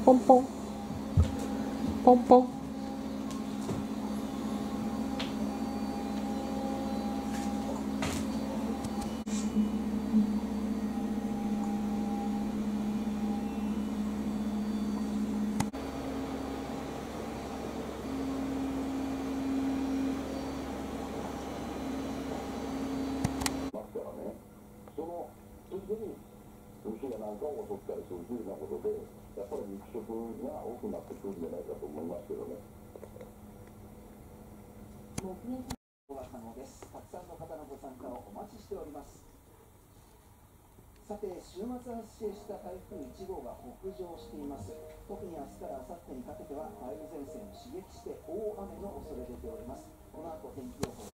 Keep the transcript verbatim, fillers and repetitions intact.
ポンポンポンポン。 ますからね、そのついでに牛やなんかを襲ったりするというようなことで、やっぱり肉食が多くなってくるんじゃないかと思いますけどね。 目撃が可能です。たくさんの方のご参加をお待ちしております。さて、週末発生した台風いち号が北上しています。特に明日から明後日にかけては梅雨前線を刺激して大雨の恐れ出ております。この後天気予報